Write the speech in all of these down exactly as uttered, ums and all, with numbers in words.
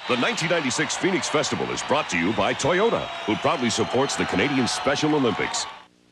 The nineteen ninety-six Phoenix Festival is brought to you by Toyota, who proudly supports the Canadian Special Olympics.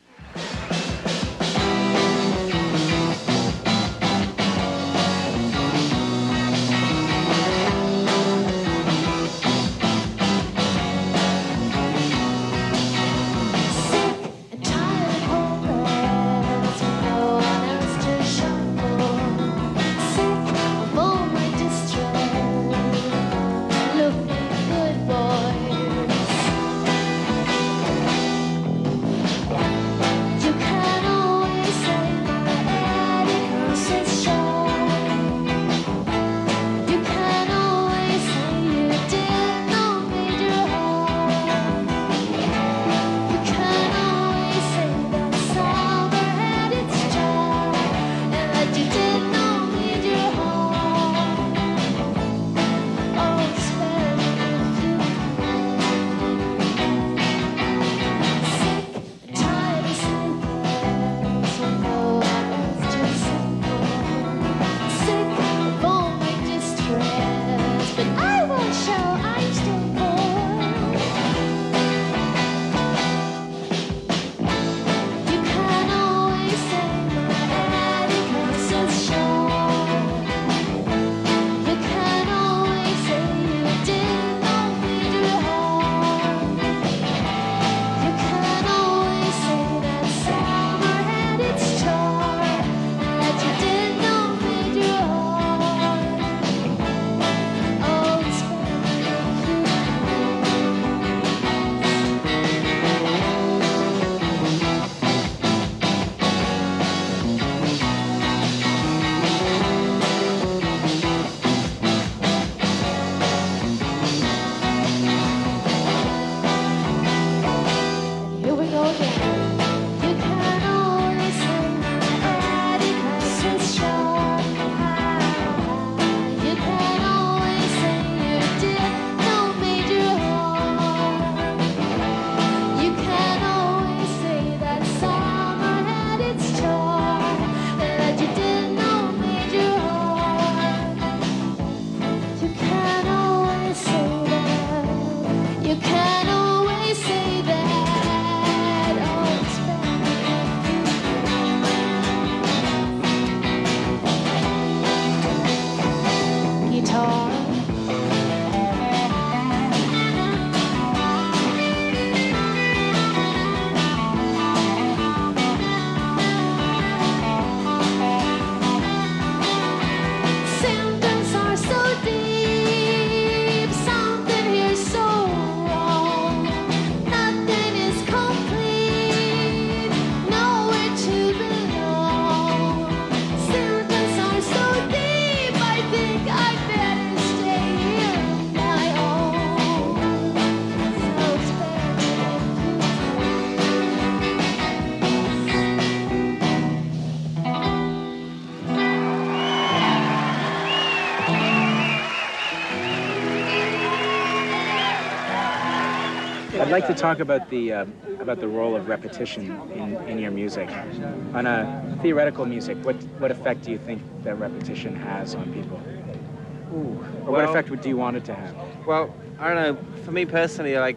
I'd like to talk about the uh, about the role of repetition in, in your music. On a theoretical music, what what effect do you think that repetition has on people? Ooh, or well, what effect would do you want it to have? Well, I don't know. For me personally, like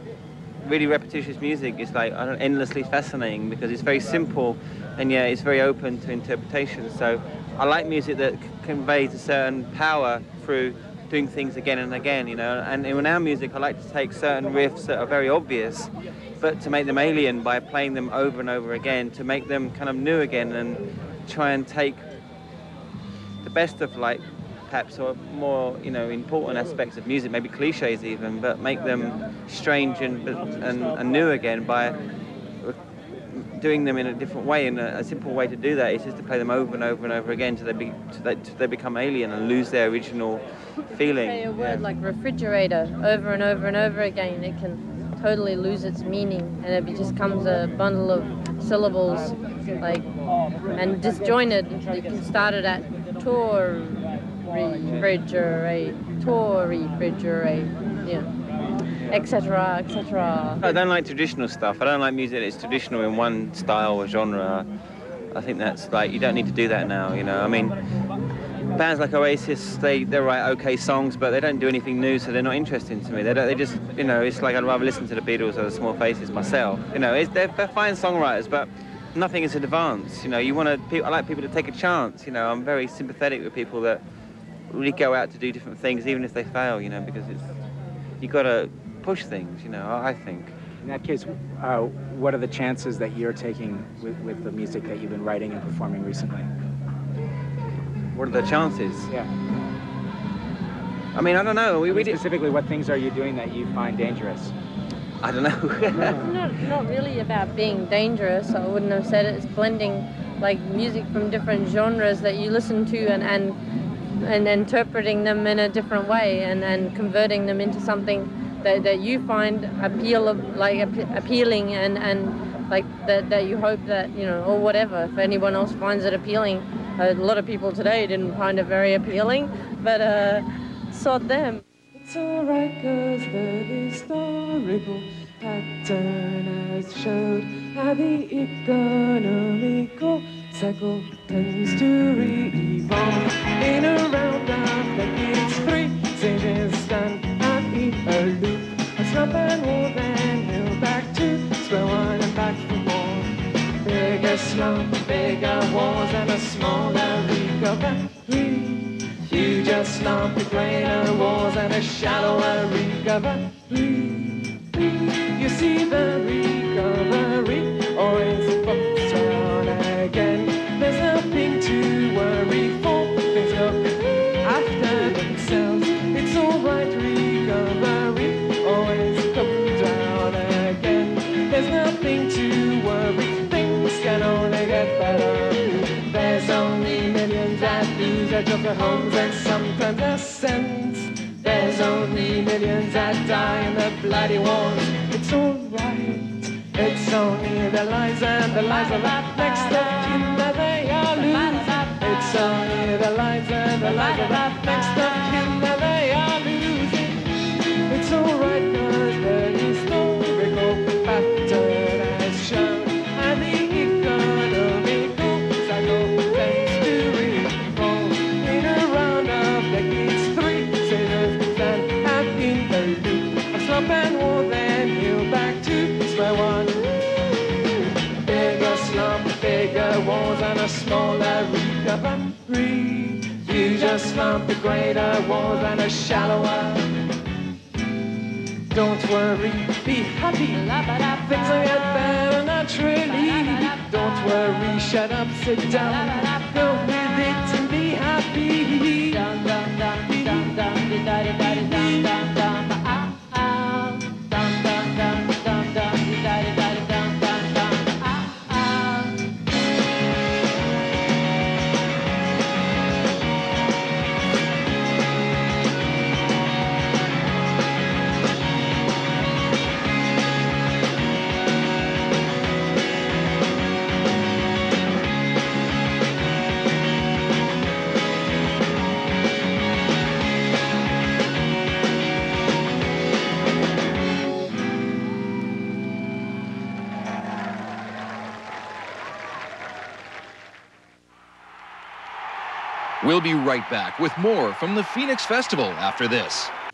really repetitious music is like I don't know, endlessly fascinating because it's very simple, and yet it's very open to interpretation. So I like music that c conveys a certain power through doing things again and again, you know. And in our music, I like to take certain riffs that are very obvious, but to make them alien by playing them over and over again, to make them kind of new again, and try and take the best of like perhaps or more, you know, important aspects of music, maybe cliches even, but make them strange and and, and new again by doing them in a different way. And a, a simple way to do that is just to play them over and over and over again till they, be, till they, till they become alien and lose their original feeling. Say a word yeah. like refrigerator over and over and over again, it can totally lose its meaning, and it just becomes a bundle of syllables, like, and disjointed. You can start it at tour, refrigerate, tour, refrigerate, you know, et cetera, et cetera. I don't like traditional stuff. I don't like music that's traditional in one style or genre. I think that's like, you don't need to do that now, you know. I mean, bands like Oasis, they, they write okay songs, but they don't do anything new, so they're not interesting to me. They don't, they just, you know, it's like I'd rather listen to the Beatles or the Small Faces myself. You know, it's, they're, they're fine songwriters, but nothing is advanced. You know, you want to, I like people to take a chance. You know, I'm very sympathetic with people that really go out to do different things, even if they fail, you know, because it's, you got to push things, you know, I think. In that case, uh, what are the chances that you're taking with, with the music that you've been writing and performing recently? What are the chances? Yeah. I mean, I don't know. We, I mean, we did... Specifically, what things are you doing that you find dangerous? I don't know. It's not, not really about being dangerous. I wouldn't have said it. It's blending like music from different genres that you listen to and and, and interpreting them in a different way and, and converting them into something that, that you find appeal of, like ap appealing and, and like that, that you hope that, you know, or whatever, if anyone else finds it appealing. A lot of people today didn't find it very appealing, but uh, sod them. It's alright cause the historical pattern has showed how the economical cycle tends to re-evolve. In a round of decades, three stages done and in a loop. A slump and war, then hill back to square one and back for more. Bigger slump, bigger wars and a smaller recovery. Huger slump, greater wars and a shallower recovery. You see the recovery always pops around again. There's nothing to worry for, things look after themselves. It's alright, recovery always comes around again. There's nothing to worry, things can only get better. There's only millions that lose their jobs, their homes, and sometimes their sense. There's only millions that die in the bloody wars. It's alright. It's only their lives and the lives of that next of kin that they are losing. It's only their lives and the lives of that next of kin that they are losing. It's alright cause the historical pattern has shown and the economical cycle tends to revolve. In a round of decades, three sailors stand out in the loop. A slump and war, then heal back to square one. Bigger slump, bigger wars and a smaller recovery. Huger slump, the greater wars and a shallower. Don't worry, be happy. Things will get better naturally. Don't worry, shut up, sit down. Go with it and be happy. Dum dum dum dum dum di da di da di dum dum dum ah ah. Dum dum dum dum dum di da di da di dum dum dum ah ah. We'll be right back with more from the Phoenix Festival after this.